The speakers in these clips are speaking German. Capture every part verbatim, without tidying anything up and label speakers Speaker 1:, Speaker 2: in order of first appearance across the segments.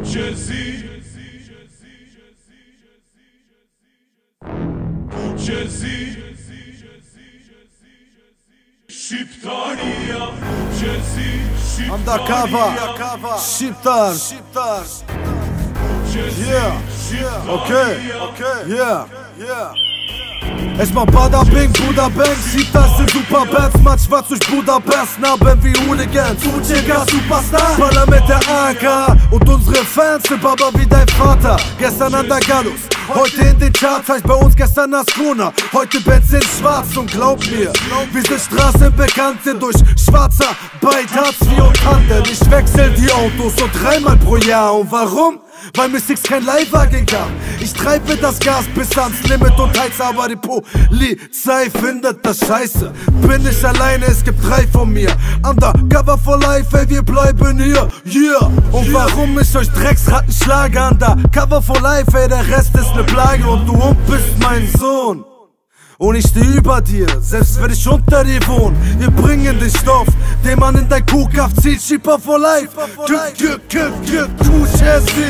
Speaker 1: Jazzy, Jazzy, Shqiptaria, Jazzy,
Speaker 2: Undercover, Shqiptar, yeah, yeah, okay, okay, yeah, yeah. Erstmal Bada Bing, Buda Bang, sieht das in Superbands, Matsch schwarz durch Budapest, Narben wie Hooligans, Uchiga Superstar, Baller mit der A K und unsere Fans sind Baba wie dein Vater. Gestern an der Gallus, heute in den Charts, heißt bei uns gestern Ascona, heute Bands sind schwarz und glaub mir, wir sind Straßen bekannt, sind durch schwarzer Arbeit, Hartz vier und Handel. Ich wechsel die Autos so dreimal pro Jahr und warum? Weil mir Six kein Leihwagen gab. Ich treibe das Gas bis ans Limit und heiz, aber die Polizei findet das scheiße. Bin ich alleine, es gibt drei von mir. Undercover for life, ey, wir bleiben hier, yeah. Und warum ich euch Drecksratten schlage? Undercover for life, ey, der Rest ist ne Plage. Und du bist mein Sohn und ich steh über dir, selbst wenn ich unter dir wohne. Wir bringen den Stoff, den man in dein Kuhkaff zieht. Shqiptar for life, Good, good, good, good, good, Jazzy.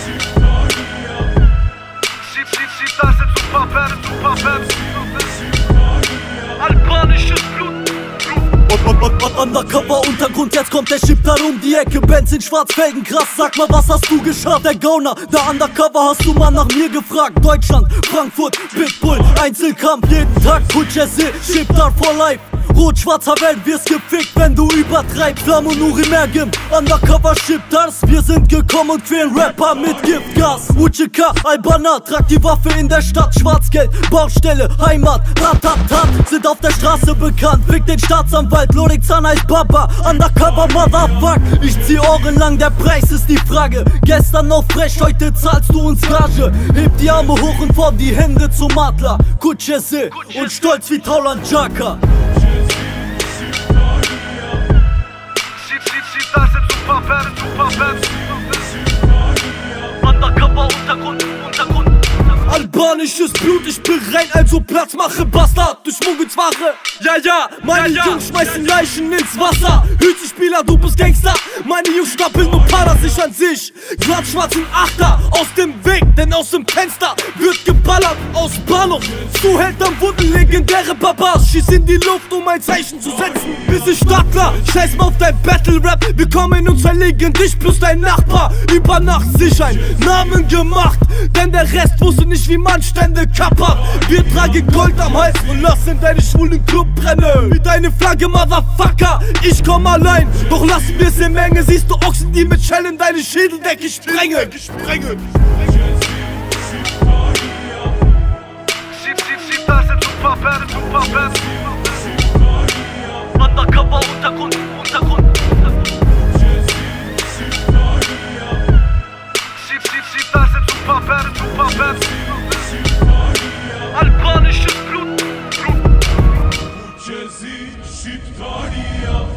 Speaker 3: Shqiptar sind Superbands, Superbands. Albanisches Blut. Undercover Untergrund, jetzt kommt der Shqiptar um die Ecke. Bands in Schwarzfelgen, krass, sag mal, was hast du geschafft? Der Gauner, der Undercover, hast du mal nach mir gefragt? Deutschland, Frankfurt, Pitbull, Einzelkampf, jeden Tag, Good Jazzy, Shqiptar for life. Rot-schwarzer Welt, wirst gefickt, wenn du übertreibst. Flamme und Uri Mergim, Undercover Shqiptars. Wir sind gekommen und quälen Rapper mit Giftgas. Uchiga, Albana, tragt die Waffe in der Stadt. Schwarzgeld, Baustelle, Heimat, Ratatat. Sind auf der Straße bekannt, fick den Staatsanwalt. Lorik Zahn heißt Baba, Undercover Motherfuck. Ich zieh Ohren lang, der Preis ist die Frage. Gestern noch frech, heute zahlst du uns Gage. Heb die Arme hoch und form die Hände zum Adler. Good Jazzy und stolz wie Tauland Jaka. Shqiptar sind Superbands, Superbands. Undercover Untergrund, Untergrund. Albanisches Blut, ich bin rein, also Platz mache, Bastard, du schmuggelst Ware. Ja, ja, meine ja, ja. Jungs schmeißen Leichen ins Wasser. Hüte Spieler, du bist Gangster. Meine Jungs stapeln nur Pader sich an sich. Glatt schwarzen Achter, aus dem Weg, denn aus dem Fenster wird geballert aus Bahnhof. Zuhältern wurden legendäre Babas. Schieß in die Luft, um ein Zeichen zu setzen. Bis ich startklar, scheiß mal auf dein Battle-Rap. Wir kommen und zerlegen dich plus dein Nachbar. Über Nacht sich ein Namen gemacht, denn der Rest wusste nicht, wie man Stände kappert. Wir tragen Gold am Hals und lassen deine schwulen Club brennen. Wie deine Flagge, Motherfucker, ich komm allein. Doch lassen wir's in Menge, siehst du Ochsen, die mit Schellen deine Schädeldecke sprengen. Sprengen. Shqiptar sind Superbands, Superbands. Undercover Untergrund, Untergrund. Shqiptar sind Superbands, Superbands. Albanisches Blut, Blut.
Speaker 1: Jazzy, Shqiptaria.